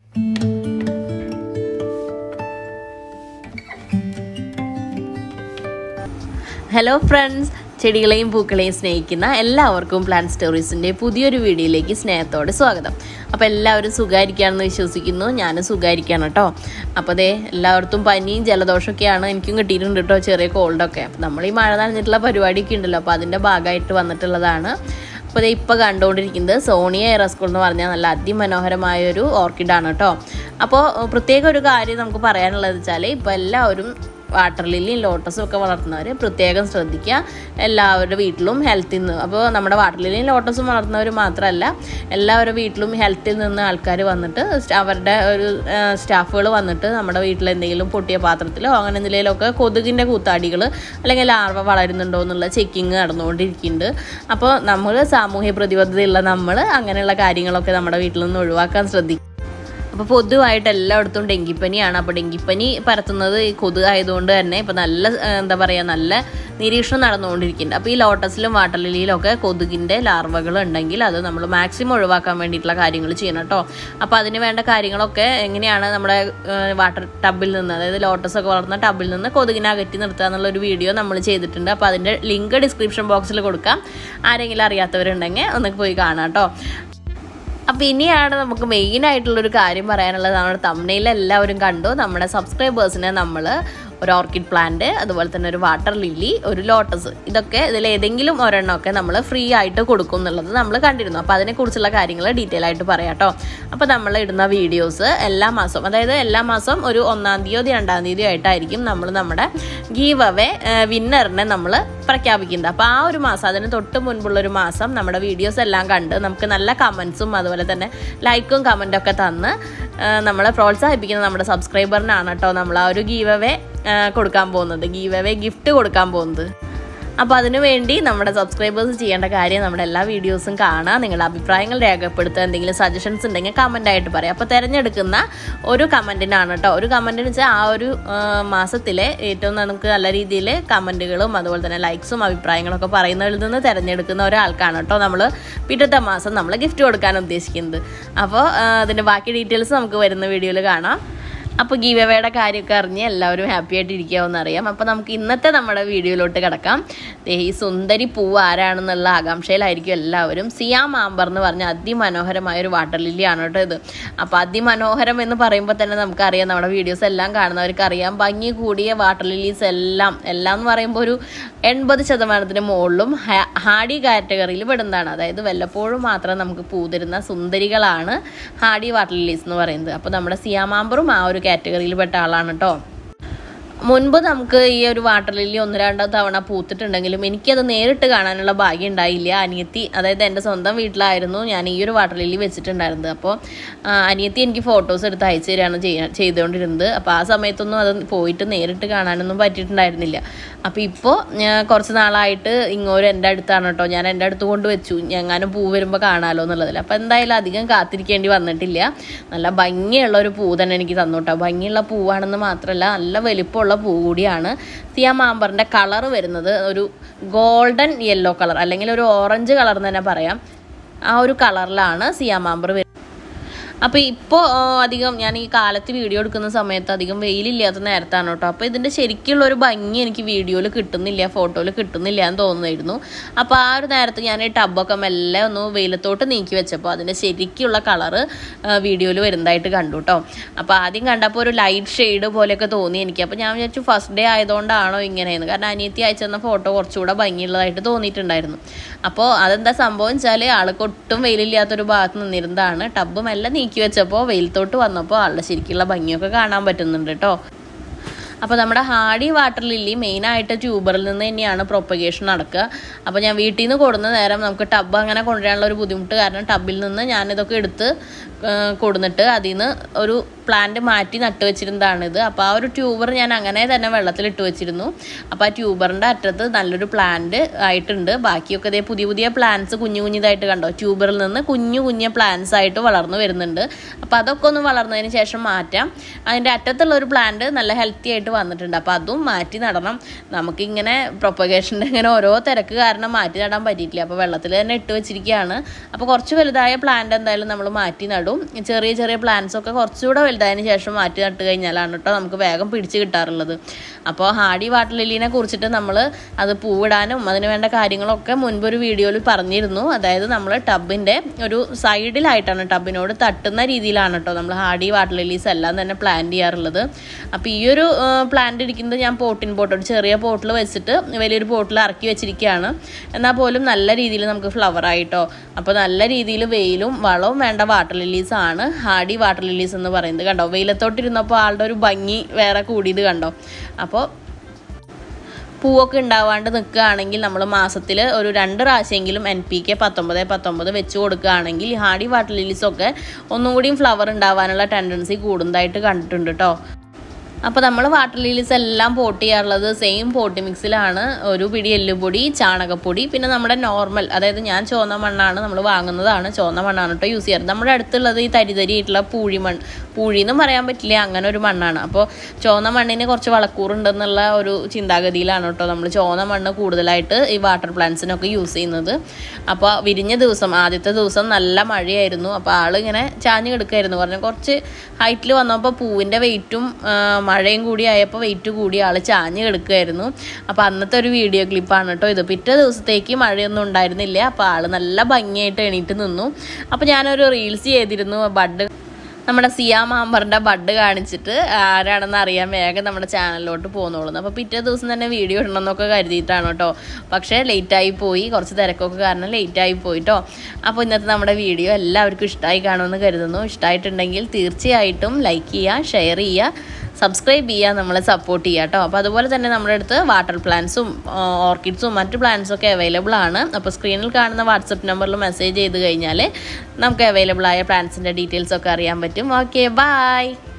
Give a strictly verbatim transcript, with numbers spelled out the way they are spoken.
Hello friends, ചെടികളെയും പൂക്കളെയും സ്നേഹിക്കുന്ന എല്ലാവർക്കും plant സ്റ്റോറീസിൻ്റെ പുതിയൊരു വീഡിയോയിലേക്ക് സ്നേഹത്തോടെ സ്വാഗതം. അപ്പോൾ എല്ലാവരും സുഖമായിരിക്കുകയാണെന്ന് വിശ്വസിക്കുന്നു. ഞാനും സുഖമായിരിക്കുകയാണ് കേട്ടോ. അപ്പോൾ ദേ എല്ലാവർക്കും പനിയും ജലദോഷമൊക്കെയാണ്. എനിക്കും കിട്ടിയിട്ടുണ്ട് കേട്ടോ, ചെറിയ കോൾഡൊക്കെ. അപ്പോൾ നമ്മൾ ഈ മഴ നനഞ്ഞിട്ടുള്ള പരിപാടിയൊക്കെ ഉണ്ടല്ലോ, അപ്പോൾ അതിൻ്റെ ഭാഗമായിട്ട് വന്നിട്ടുള്ളതാണ്. അപ്പോൾ ഇത് ഇപ്പോൾ കണ്ടുകൊണ്ടിരിക്കുന്നത് സോണിയ എറസ്കൂൾ എന്ന് പറഞ്ഞാൽ നല്ല അതിമനോഹരമായൊരു ഓർക്കിഡാണ് കേട്ടോ. അപ്പോൾ പ്രത്യേക ഒരു കാര്യം നമുക്ക് പറയാനുള്ളത് വെച്ചാൽ ഇപ്പോൾ എല്ലാവരും വാട്ടർ ലില്ലിയും ലോട്ടസും ഒക്കെ വളർത്തുന്നവർ പ്രത്യേകം ശ്രദ്ധിക്കുക. എല്ലാവരുടെ വീട്ടിലും ഹെൽത്തിൽ നിന്ന്, അപ്പോൾ നമ്മുടെ വാട്ടർ ലില്ലിയും ലോട്ടസും വളർത്തുന്നവർ മാത്രമല്ല, എല്ലാവരുടെ വീട്ടിലും ഹെൽത്തിൽ നിന്ന് ആൾക്കാർ വന്നിട്ട് അവരുടെ ഒരു സ്റ്റാഫുകൾ വന്നിട്ട് നമ്മുടെ വീട്ടിൽ എന്തെങ്കിലും പൊട്ടിയ പാത്രത്തിലോ അങ്ങനെ എന്തെങ്കിലുമൊക്കെ കൊതുകിൻ്റെ കൂത്താടികൾ അല്ലെങ്കിൽ ലാർവ വളരുന്നുണ്ടോ എന്നുള്ള ചെക്കിങ് നടന്നുകൊണ്ടിരിക്കുന്നുണ്ട്. അപ്പോൾ നമ്മൾ സാമൂഹ്യ പ്രതിബദ്ധതയുള്ള നമ്മൾ അങ്ങനെയുള്ള കാര്യങ്ങളൊക്കെ നമ്മുടെ വീട്ടിൽ നിന്ന് ഒഴിവാക്കാൻ ശ്രദ്ധിക്കും. അപ്പോൾ പൊതുവായിട്ട് എല്ലായിടത്തും ഡെങ്കിപ്പനിയാണ്. അപ്പോൾ ഡെങ്കിപ്പനി പരത്തുന്നത് ഈ കൊതുക് ആയതുകൊണ്ട് തന്നെ ഇപ്പോൾ നല്ല എന്താ പറയുക നല്ല നിരീക്ഷണം നടന്നുകൊണ്ടിരിക്കുന്നുണ്ട്. അപ്പോൾ ഈ ലോട്ടസിലും വാട്ടർ ലില്ലിയിലൊക്കെ കൊതുകിൻ്റെ ലാർവകൾ ഉണ്ടെങ്കിൽ അത് നമ്മൾ മാക്സിമം ഒഴിവാക്കാൻ വേണ്ടിയിട്ടുള്ള കാര്യങ്ങൾ ചെയ്യണം കേട്ടോ. അപ്പോൾ അതിന് വേണ്ട കാര്യങ്ങളൊക്കെ എങ്ങനെയാണ് നമ്മുടെ വാട്ടർ ടബിൽ നിന്ന്, അതായത് ലോട്ടസൊക്കെ വളർന്ന ടബിൽ നിന്ന് കൊതുകിനെ അകറ്റി നിർത്തുക എന്നുള്ളൊരു വീഡിയോ നമ്മൾ ചെയ്തിട്ടുണ്ട്. അപ്പോൾ അതിൻ്റെ ലിങ്ക് ഡിസ്ക്രിപ്ഷൻ ബോക്സിൽ കൊടുക്കാം. ആരെങ്കിലും അറിയാത്തവരുണ്ടെങ്കിൽ ഒന്ന് പോയി കാണാം കേട്ടോ. അപ്പോൾ ഇനിയാണ് നമുക്ക് മെയിനായിട്ടുള്ളൊരു കാര്യം പറയാനുള്ളത്. നമ്മുടെ തംബ്നെയിൽ എല്ലാവരും കണ്ടു, നമ്മുടെ സബ്സ്ക്രൈബേഴ്സിനെ നമ്മൾ ഒരു ഓർക്കിഡ് പ്ലാന്റ്, അതുപോലെ തന്നെ ഒരു വാട്ടർ ലില്ലി, ഒരു ലോട്ടസ്, ഇതൊക്കെ ഇതിലേതെങ്കിലും ഒരെണ്ണമൊക്കെ നമ്മൾ ഫ്രീ ആയിട്ട് കൊടുക്കും എന്നുള്ളത് നമ്മൾ കണ്ടിരുന്നു. അപ്പോൾ അതിനെക്കുറിച്ചുള്ള കാര്യങ്ങൾ ഡീറ്റെയിൽ ആയിട്ട് പറയാം കേട്ടോ. അപ്പോൾ നമ്മൾ ഇടുന്ന വീഡിയോസ് എല്ലാ മാസവും, അതായത് എല്ലാ മാസം ഒരു ഒന്നാം തീയതി രണ്ടാം തീയതി ആയിട്ടായിരിക്കും നമ്മൾ നമ്മുടെ ഗീവ് അവേ വിന്നറിനെ നമ്മൾ പ്രഖ്യാപിക്കുന്നത്. അപ്പോൾ ആ ഒരു മാസം, അതിന് തൊട്ട് മുൻപുള്ളൊരു മാസം നമ്മുടെ വീഡിയോസ് എല്ലാം കണ്ട് നമുക്ക് നല്ല കമൻസും അതുപോലെ തന്നെ ലൈക്കും കമൻറ്റൊക്കെ തന്ന് നമ്മളെ പ്രോത്സാഹിപ്പിക്കുന്ന നമ്മുടെ സബ്സ്ക്രൈബറിനാണ് കേട്ടോ നമ്മൾ ആ ഒരു ഗീവ് അവേ കൊടുക്കാൻ പോകുന്നത്, ഗീവ് അവേ ഗിഫ്റ്റ് കൊടുക്കാൻ പോകുന്നത്. അപ്പോൾ അതിനുവേണ്ടി നമ്മുടെ സബ്സ്ക്രൈബേഴ്സ് ചെയ്യേണ്ട കാര്യം നമ്മുടെ എല്ലാ വീഡിയോസും കാണുക, നിങ്ങളുടെ അഭിപ്രായങ്ങൾ രേഖപ്പെടുത്തുക, എന്തെങ്കിലും സജഷൻസ് ഉണ്ടെങ്കിൽ കമൻ്റായിട്ട് പറയാം. അപ്പോൾ തിരഞ്ഞെടുക്കുന്ന ഒരു കമൻറ്റിനാണ് കേട്ടോ, ഒരു കമൻറ്റിന് വെച്ചാൽ ആ ഒരു മാസത്തിലെ ഏറ്റവും നമുക്ക് നല്ല രീതിയിൽ കമൻറ്റുകളും അതുപോലെ തന്നെ ലൈക്സും അഭിപ്രായങ്ങളൊക്കെ പറയുന്നതിൽ നിന്ന് തിരഞ്ഞെടുക്കുന്ന ഒരാൾക്കാണ് കേട്ടോ നമ്മൾ പിറ്റത്തെ മാസം നമ്മൾ ഗിഫ്റ്റ് കൊടുക്കാൻ ഉദ്ദേശിക്കുന്നത്. അപ്പോൾ അതിൻ്റെ ബാക്കി ഡീറ്റെയിൽസ് നമുക്ക് വരുന്ന വീഡിയോയിൽ കാണാം. അപ്പോൾ ഗീവ് അവേയുടെ കാര്യമൊക്കെ അറിഞ്ഞ് എല്ലാവരും ഹാപ്പി ആയിട്ട് ഇരിക്കാമെന്ന് അറിയാം. അപ്പോൾ നമുക്ക് ഇന്നത്തെ നമ്മുടെ വീഡിയോയിലോട്ട് കിടക്കാം. ഈ സുന്ദരി പൂവ് ആരാണെന്നുള്ള ആകാംക്ഷയിലായിരിക്കും എല്ലാവരും. സിയാം ആംബർ എന്ന് പറഞ്ഞ അതിമനോഹരമായൊരു വാട്ടർ ലില്ലിയാണ് കേട്ടോ ഇത്. അപ്പോൾ അതിമനോഹരം എന്ന് പറയുമ്പോൾ തന്നെ നമുക്കറിയാം, നമ്മുടെ വീഡിയോസ് എല്ലാം കാണുന്നവർക്ക് അറിയാം, ഭംഗി കൂടിയ വാട്ടർ ലില്ലീസ് എല്ലാം എല്ലാം എന്ന് പറയുമ്പോൾ ഒരു എൺപത് ശതമാനത്തിന് മുകളിലും ഹാഡി കാറ്റഗറിയിൽ പെടുന്നതാണ്. അതായത് വല്ലപ്പോഴും മാത്രം നമുക്ക് പൂതരുന്ന സുന്ദരികളാണ് ഹാഡി വാട്ടർ ലില്ലീസ് എന്ന് പറയുന്നത്. അപ്പോൾ നമ്മുടെ സിയാം ആംബറും ആ ഒരു കാറ്റഗറിയിൽ പെട്ട ആളാണ് കേട്ടോ. മുൻപ് നമുക്ക് ഈ ഒരു വാട്ടർ ലില്ലി ഒന്ന് രണ്ടോ തവണ പൂത്തിട്ടുണ്ടെങ്കിലും എനിക്കത് നേരിട്ട് കാണാനുള്ള ഭാഗ്യം ഉണ്ടായില്ല. അനിയത്തി, അതായത് എൻ്റെ സ്വന്തം വീട്ടിലായിരുന്നു ഞാൻ ഈ ഒരു വാട്ടർ ലില്ലി വെച്ചിട്ടുണ്ടായിരുന്നത്. അപ്പോൾ അനിയത്തി എനിക്ക് ഫോട്ടോസ് എടുത്ത് അയച്ചു തരികയാണ് ചെയ്യാ ചെയ്തുകൊണ്ടിരുന്നത്. അപ്പോൾ ആ സമയത്തൊന്നും അത് പോയിട്ട് നേരിട്ട് കാണാനൊന്നും പറ്റിയിട്ടുണ്ടായിരുന്നില്ല. അപ്പോൾ ഇപ്പോൾ കുറച്ച് നാളായിട്ട് ഇങ്ങോട്ട് എൻ്റെ അടുത്താണ് കേട്ടോ, ഞാൻ എൻ്റെ അടുത്ത് കൊണ്ട് വെച്ചു, എങ്ങാനും പൂ വരുമ്പോൾ കാണാമല്ലോ എന്നുള്ളതിൽ. അപ്പോൾ എന്തായാലും അധികം കാത്തിരിക്കേണ്ടി വന്നിട്ടില്ല. നല്ല ഭംഗിയുള്ള ഒരു പൂ തന്നെ എനിക്ക് തന്നു കേട്ടോ. ഭംഗിയുള്ള പൂവാണെന്ന് മാത്രമല്ല നല്ല വലിപ്പമുള്ള പൂ കൂടിയാണ്. സിയാം ആംബറിൻ്റെ കളർ വരുന്നത് ഒരു ഗോൾഡൻ യെല്ലോ കളർ അല്ലെങ്കിൽ ഒരു ഓറഞ്ച് കളർ എന്ന് തന്നെ പറയാം. ആ ഒരു കളറിലാണ് സിയാം ആംബർ വരുന്നത്. അപ്പോൾ ഇപ്പോൾ അധികം ഞാൻ ഈ കാലത്ത് വീഡിയോ എടുക്കുന്ന സമയത്ത് അധികം വെയിലില്ലാത്ത നേരത്താണ് കേട്ടോ. അപ്പോൾ ഇതിൻ്റെ ശരിക്കുള്ളൊരു ഭംഗി എനിക്ക് വീഡിയോയിൽ കിട്ടുന്നില്ല, ഫോട്ടോയിൽ കിട്ടുന്നില്ല എന്ന് തോന്നുമായിരുന്നു. അപ്പോൾ ആ ഒരു നേരത്ത് ഞാൻ ഈ ടബൊക്കെ മെല്ലെ ഒന്ന് വെയിലത്തോട്ട് നീക്കി വെച്ചപ്പോൾ അതിൻ്റെ ശരിക്കുള്ള കളറ് വീഡിയോയിൽ വരുന്നതായിട്ട് കണ്ടു കേട്ടോ. അപ്പോൾ ആദ്യം കണ്ടപ്പോൾ ഒരു ലൈറ്റ് ഷെയ്ഡ് പോലെയൊക്കെ തോന്നി എനിക്ക്. അപ്പോൾ ഞാൻ വിചാരിച്ചു ഫസ്റ്റ് ഡേ ആയതുകൊണ്ടാണോ ഇങ്ങനെയെന്ന്, കാരണം അനിയത്തി അയച്ചെന്ന ഫോട്ടോ കുറച്ചുകൂടെ ഭംഗിയുള്ളതായിട്ട് തോന്നിയിട്ടുണ്ടായിരുന്നു. അപ്പോൾ അതെന്താ സംഭവം വെച്ചാൽ ആൾക്ക് ഒട്ടും വെയിലില്ലാത്തൊരു ഭാഗത്ത് നിന്നിരുന്നതാണ്. ടബ് മെല്ലെ നീക്കി വെച്ചപ്പോൾ വെയിലത്തോട്ട് വന്നപ്പോൾ ആളുടെ ശരിക്കുള്ള ഭംഗിയൊക്കെ കാണാൻ പറ്റുന്നുണ്ട് കേട്ടോ. അപ്പോൾ നമ്മുടെ ഹാഡി വാട്ടർ ലില്ലി മെയിനായിട്ട് ട്യൂബറിൽ നിന്ന് തന്നെയാണ് പ്രൊപ്പഗേഷൻ നടക്കുക. അപ്പോൾ ഞാൻ വീട്ടിൽ നിന്ന് കൊടുന്ന നേരം നമുക്ക് ടബ് അങ്ങനെ കൊണ്ടുവരാനുള്ള ഒരു ബുദ്ധിമുട്ട് കാരണം ടബിൽ നിന്ന് ഞാനിതൊക്കെ എടുത്ത് കൊടുന്നിട്ട് അതിൽ നിന്ന് ഒരു പ്ലാന്റ് മാറ്റി നട്ട് വെച്ചിരുന്നതാണിത്. അപ്പോൾ ആ ഒരു ട്യൂബർ ഞാൻ അങ്ങനെ തന്നെ വെള്ളത്തിൽ ഇട്ട് വെച്ചിരുന്നു. അപ്പോൾ ആ ട്യൂബറിൻ്റെ അറ്റത്ത് നല്ലൊരു പ്ലാന്റ് ആയിട്ടുണ്ട്. ബാക്കിയൊക്കെ ഇതേ പുതിയ പുതിയ പ്ലാന്റ്സ് കുഞ്ഞു കുഞ്ഞിതായിട്ട് കണ്ടോ, ട്യൂബറിൽ നിന്ന് കുഞ്ഞു കുഞ്ഞു പ്ലാന്റ്സ് ആയിട്ട് വളർന്നു വരുന്നുണ്ട്. അപ്പോൾ അതൊക്കെ ഒന്ന് വളർന്നതിന് ശേഷം മാറ്റാം. അതിൻ്റെ അറ്റത്തുള്ള ഒരു പ്ലാന്റ് നല്ല ഹെൽത്തി ആയിട്ട് വന്നിട്ടുണ്ട്. അപ്പോൾ അതും മാറ്റി നടണം. നമുക്കിങ്ങനെ പ്രൊപ്പഗേഷൻ്റെ ഇങ്ങനെ ഓരോ തിരക്ക് കാരണം മാറ്റി നടാൻ പറ്റിയിട്ടില്ല. അപ്പോൾ വെള്ളത്തിൽ തന്നെ ഇട്ട് വെച്ചിരിക്കുകയാണ്. അപ്പോൾ കുറച്ച് വലുതായ പ്ലാന്റ് എന്തായാലും നമ്മൾ മാറ്റി നടും. ചെറിയ ചെറിയ പ്ലാന്റ്സ് ഒക്കെ കുറച്ചുകൂടെ വലുതായതിന് ശേഷം മാറ്റി നട്ട് കഴിഞ്ഞാലാണ് കേട്ടോ നമുക്ക് വേഗം പിടിച്ച് കിട്ടാറുള്ളത്. അപ്പോൾ ഹാർഡി വാട്ടർ ലില്ലിനെ കുറിച്ചിട്ട് നമ്മൾ അത് പൂവിടാനും അതിന് വേണ്ട കാര്യങ്ങളൊക്കെ മുൻപൊരു വീഡിയോയിൽ പറഞ്ഞിരുന്നു. അതായത് നമ്മൾ ടബിൻ്റെ ഒരു സൈഡിലായിട്ടാണ്, ടബിനോട് തട്ടുന്ന രീതിയിലാണ് കേട്ടോ നമ്മൾ ഹാർഡി വാട്ടർ ലില്ലീസ് എല്ലാം തന്നെ പ്ലാന്റ് ചെയ്യാറുള്ളത്. അപ്പോൾ ഈ ഒരു പ്ലാന്റ് ഇരിക്കുന്നത് ഞാൻ പോട്ടിൻ പോട്ട് ഒരു ചെറിയ പോട്ടിൽ വെച്ചിട്ട് വലിയൊരു പോട്ടിൽ ഇറക്കി വെച്ചിരിക്കുകയാണ്. എന്നാൽ പോലും നല്ല രീതിയിൽ നമുക്ക് ഫ്ലവർ ആയിട്ടോ. അപ്പോൾ നല്ല രീതിയിൽ വെയിലും വളവും വേണ്ട വാട്ടർ ലില്ലീസ് ആണ് ഹാർഡി വാട്ടർ ലില്ലീസ് എന്ന് പറയുന്നത്. കണ്ടോ, വെയിലത്തോട്ടിരുന്നപ്പോൾ ആളുടെ ഒരു ഭംഗി വേറെ കൂടിയത് കണ്ടോ. അപ്പോൾ പൂവൊക്കെ ഉണ്ടാവാണ്ട് നിൽക്കുകയാണെങ്കിൽ നമ്മൾ മാസത്തിൽ ഒരു രണ്ട് പ്രാവശ്യമെങ്കിലും എൻ പി കെ പത്തൊമ്പത് പത്തൊമ്പത് വെച്ച് കൊടുക്കുകയാണെങ്കിൽ ഹാർഡി വാട്ടർ ലില്ലീസൊക്കെ ഒന്നും കൂടിയും ഫ്ലവർ ഉണ്ടാവാനുള്ള ടെൻഡൻസി കൂടുന്നതായിട്ട് കണ്ടിട്ടുണ്ട് കേട്ടോ. അപ്പോൾ നമ്മൾ വാട്ടർ ലില്ലീസ് എല്ലാം പോട്ട് ചെയ്യാറുള്ളത് സെയിം പോട്ടി മിക്സിലാണ്. ഒരു പിടി എല്ലുപൊടി, ചാണകപ്പൊടി, പിന്നെ നമ്മുടെ നോർമൽ, അതായത് ഞാൻ ചുവന്ന മണ്ണാണ് നമ്മൾ വാങ്ങുന്നതാണ്, ചുവന്ന മണ്ണാണ് കേട്ടോ യൂസ് ചെയ്യാറ്. നമ്മുടെ അടുത്തുള്ളത് ഈ തരിതരി ആയിട്ടുള്ള പൂഴി മണ്ണ്, പൂഴിന്നും പറയാൻ പറ്റില്ല, അങ്ങനെ ഒരു മണ്ണാണ്. അപ്പോൾ ചുവന്ന മണ്ണിന് കുറച്ച് വളക്കൂറുണ്ടെന്നുള്ള ഒരു ചിന്താഗതിയിലാണ് കേട്ടോ നമ്മൾ ചുവന്ന മണ്ണ് കൂടുതലായിട്ട് ഈ വാട്ടർ പ്ലാന്റ്സിനൊക്കെ യൂസ് ചെയ്യുന്നത്. അപ്പോൾ വിരിഞ്ഞ ദിവസം ആദ്യത്തെ ദിവസം നല്ല മഴയായിരുന്നു. അപ്പോൾ ആളിങ്ങനെ ചാഞ്ഞ് കിടക്കുമായിരുന്നു. പറഞ്ഞാൽ കുറച്ച് ഹൈറ്റിൽ വന്നപ്പോൾ പൂവിൻ്റെ വെയിറ്റും മഴയും കൂടി ആയപ്പോൾ വെയിറ്റ് കൂടി ആൾ ചാഞ്ഞ് കിടക്കുമായിരുന്നു. അപ്പോൾ അന്നത്തെ ഒരു വീഡിയോ ക്ലിപ്പാണ് കേട്ടോ ഇത്. പിറ്റേ ദിവസത്തേക്ക് മഴയൊന്നും ഉണ്ടായിരുന്നില്ല. അപ്പോൾ ആൾ നല്ല ഭംഗിയായിട്ട് എണീറ്റ് നിന്നു. അപ്പോൾ ഞാനൊരു റീൽസ് ചെയ്തിരുന്നു, ബഡ് നമ്മുടെ സിയാം ആംബറിൻ്റെ ബഡ് കാണിച്ചിട്ട് ആരാണെന്ന് അറിയാൻ വേഗം നമ്മുടെ ചാനലിലോട്ട് പോകുന്നുള്ളൂ. അപ്പോൾ പിറ്റേ ദിവസം തന്നെ വീഡിയോ ഇടണമെന്നൊക്കെ കരുതിയിട്ടാണ് കേട്ടോ. പക്ഷേ ലേറ്റായി പോയി, കുറച്ച് തിരക്കൊക്കെ കാരണം ലേറ്റായി പോയി കേട്ടോ. അപ്പോൾ ഇന്നത്തെ നമ്മുടെ വീഡിയോ എല്ലാവർക്കും ഇഷ്ടമായി കാണുമെന്ന് കരുതുന്നു. ഇഷ്ടമായിട്ടുണ്ടെങ്കിൽ തീർച്ചയായിട്ടും ലൈക്ക് ചെയ്യുക, ഷെയർ ചെയ്യുക, സബ്സ്ക്രൈബ് ചെയ്യുക, നമ്മളെ സപ്പോർട്ട് ചെയ്യുക കേട്ടോ. അപ്പോൾ അതുപോലെ തന്നെ നമ്മുടെ അടുത്ത് വാട്ടർ പ്ലാന്റ്സും ഓർക്കിഡ്സും മറ്റ് പ്ലാന്റ്സും ഒക്കെ അവൈലബിൾ ആണ്. അപ്പോൾ സ്ക്രീനിൽ കാണുന്ന വാട്സപ്പ് നമ്പറിൽ മെസ്സേജ് ചെയ്ത് കഴിഞ്ഞാൽ നമുക്ക് അവൈലബിൾ ആയ പ്ലാന്റ്സിൻ്റെ ഡീറ്റെയിൽസ് ഒക്കെ അറിയാൻ പറ്റും. Okay, by.